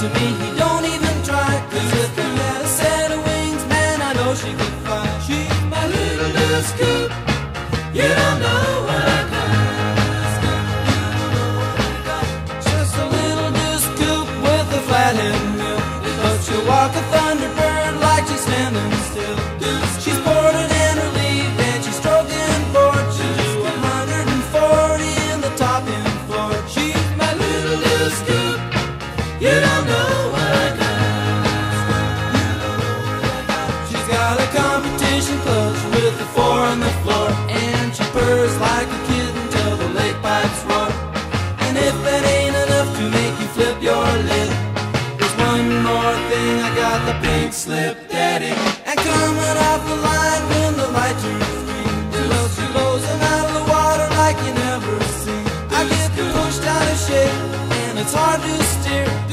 to me, he don't even try. Cause if he had a set of wings, man, I know she could fly. She's my little Deuce Coupe. You don't know what I got. Just a little Deuce Coupe with a flathead wheel, but she'll walk a thunderbird like she's standing still. She's boarded and relieved and she's stroking board. She'll do 140 in the top end floor. She's my little Deuce Coupe. You don't know what I got. She's got a competition clutch with the 4 on the floor, and she purrs like a kitten till the lake pipes roar. And if that ain't enough to make you flip your lid, there's one more thing, I got the pink slip daddy. And coming off the line when the light turns green, well, she blows them out of the water like you never seen. I get pushed out of shape and it's hard to steer.